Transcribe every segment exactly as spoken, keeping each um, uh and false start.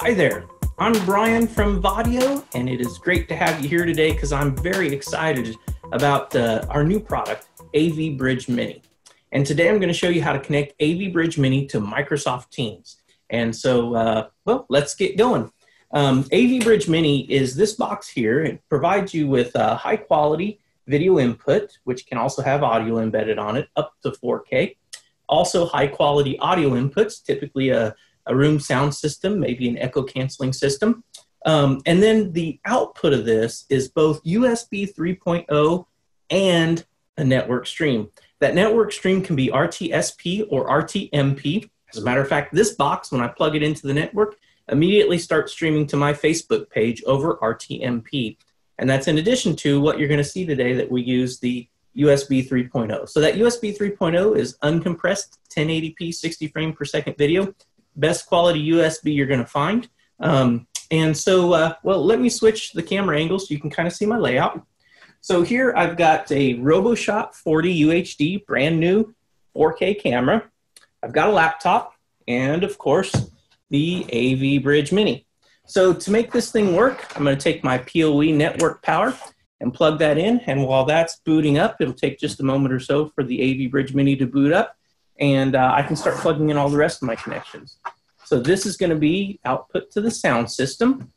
Hi there, I'm Brian from Vaddio, and it is great to have you here today because I'm very excited about uh, our new product, A V Bridge Mini. And today I'm going to show you how to connect A V Bridge Mini to Microsoft Teams. And so, uh, well, let's get going. Um, A V Bridge Mini is this box here. It provides you with uh, high quality video input, which can also have audio embedded on it, up to four K. Also high quality audio inputs, typically a a room sound system, maybe an echo canceling system. Um, and then the output of this is both U S B three point oh and a network stream. That network stream can be R T S P or R T M P. As a matter of fact, this box, when I plug it into the network, immediately starts streaming to my Facebook page over R T M P. And that's in addition to what you're gonna see today that we use the U S B three point oh. So that U S B three point oh is uncompressed ten eighty p sixty frame per second video. Best quality U S B you're going to find. Um, and so, uh, well, let me switch the camera angle so you can kind of see my layout. So here I've got a RoboShot forty U H D, brand new four K camera. I've got a laptop and, of course, the A V Bridge Mini. So to make this thing work, I'm going to take my P O E network power and plug that in. And while that's booting up, it'll take just a moment or so for the A V Bridge Mini to boot up. And uh, I can start plugging in all the rest of my connections. So this is going to be output to the sound system.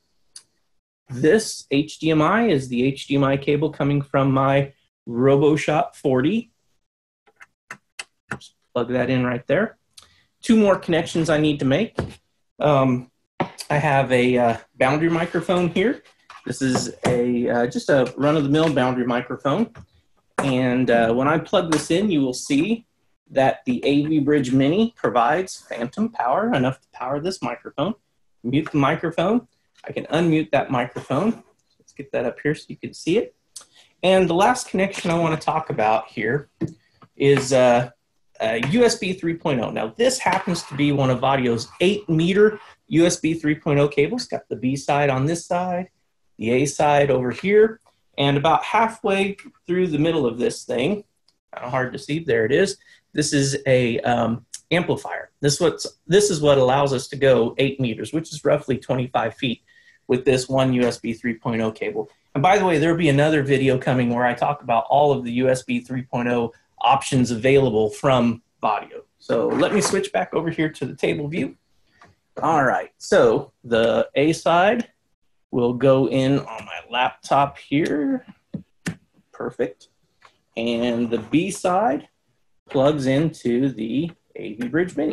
This H D M I is the H D M I cable coming from my RoboShot forty. Just plug that in right there. Two more connections I need to make. Um, I have a uh, boundary microphone here. This is a uh, just a run-of-the-mill boundary microphone. And uh, when I plug this in, you will see that the A V Bridge Mini provides phantom power, enough to power this microphone. Mute the microphone. I can unmute that microphone. Let's get that up here so you can see it. And the last connection I want to talk about here is uh, a U S B three point oh. Now this happens to be one of Vaddio's eight meter U S B three point oh cables. Got the B side on this side, the A side over here, and about halfway through the middle of this thing, kind of hard to see, there it is. This is a um, amplifier. This, what's, this is what allows us to go eight meters, which is roughly twenty-five feet with this one U S B three point oh cable. And by the way, there'll be another video coming where I talk about all of the U S B three point oh options available from Vaddio. So let me switch back over here to the table view. All right, so the A side will go in on my laptop here. Perfect. And the B side plugs into the A V Bridge Mini,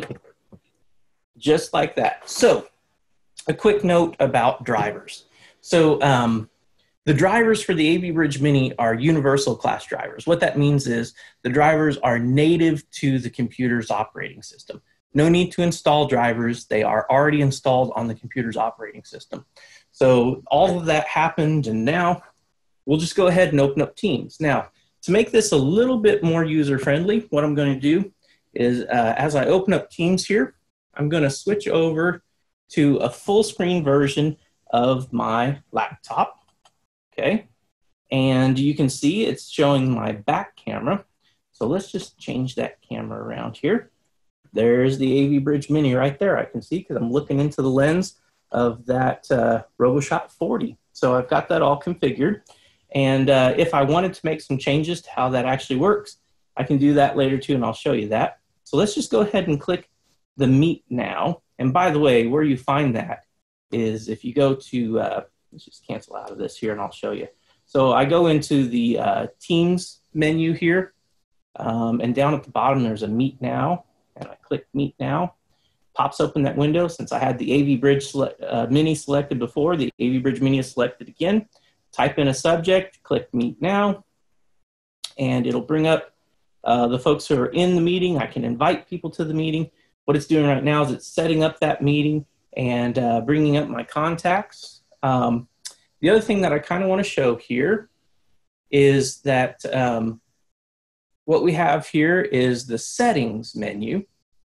just like that. So a quick note about drivers. So um, the drivers for the A V Bridge Mini are universal class drivers. What that means is the drivers are native to the computer's operating system. No need to install drivers. They are already installed on the computer's operating system. So all of that happened, and now we'll just go ahead and open up Teams. Now, to make this a little bit more user-friendly, what I'm going to do is uh, as I open up Teams here, I'm going to switch over to a full screen version of my laptop, okay? And you can see it's showing my back camera. So let's just change that camera around here. There's the A V Bridge Mini right there. I can see because I'm looking into the lens of that uh, RoboShot forty. So I've got that all configured. And uh, if I wanted to make some changes to how that actually works, I can do that later too, and I'll show you that. So let's just go ahead and click the Meet Now. And by the way, where you find that is if you go to, uh, let's just cancel out of this here and I'll show you. So I go into the uh, Teams menu here, um, and down at the bottom there's a Meet Now, and I click Meet Now. Pops open that window. Since I had the A V Bridge select, uh, Mini selected before, the A V Bridge Mini is selected again. Type in a subject, click Meet Now, and it'll bring up uh, the folks who are in the meeting. I can invite people to the meeting. What it's doing right now is it's setting up that meeting and uh, bringing up my contacts. Um, the other thing that I kind of want to show here is that um, what we have here is the settings menu,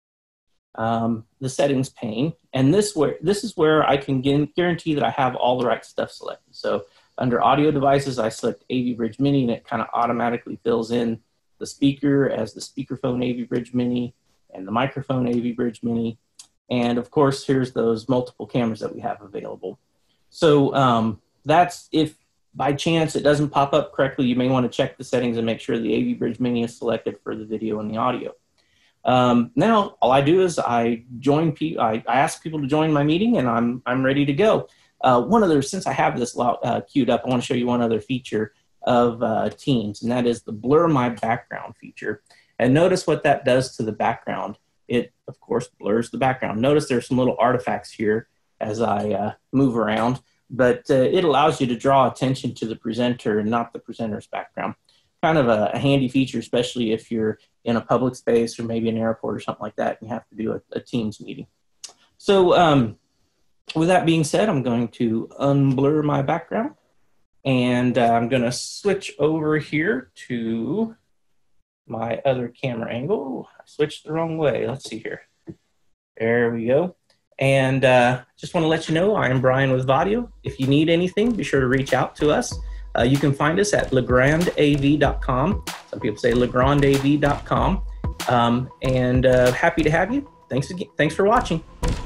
um, the settings pane, and this, where, this is where I can guarantee that I have all the right stuff selected. So under audio devices, I select A V Bridge Mini, and it kind of automatically fills in the speaker as the speakerphone A V Bridge Mini and the microphone A V Bridge Mini. And of course, here's those multiple cameras that we have available. So um, that's if by chance it doesn't pop up correctly, you may want to check the settings and make sure the A V Bridge Mini is selected for the video and the audio. Um, now, all I do is I join people, I, I ask people to join my meeting, and I'm, I'm ready to go. Uh, one other, since I have this uh, queued up, I want to show you one other feature of uh, Teams, and that is the blur my background feature. And notice what that does to the background. It, of course, blurs the background. Notice there's some little artifacts here as I uh, move around, but uh, it allows you to draw attention to the presenter and not the presenter's background. Kind of a, a handy feature, especially if you're in a public space or maybe an airport or something like that and you have to do a, a Teams meeting. So um, with that being said, I'm going to unblur my background, and uh, I'm going to switch over here to my other camera angle. I switched the wrong way. Let's see here. There we go. And uh, just want to let you know, I'm Brian with Vaddio. If you need anything, be sure to reach out to us. Uh, you can find us at legrand A V dot com. Some people say legrand A V dot com. Um, and uh, happy to have you. Thanks again. Thanks for watching.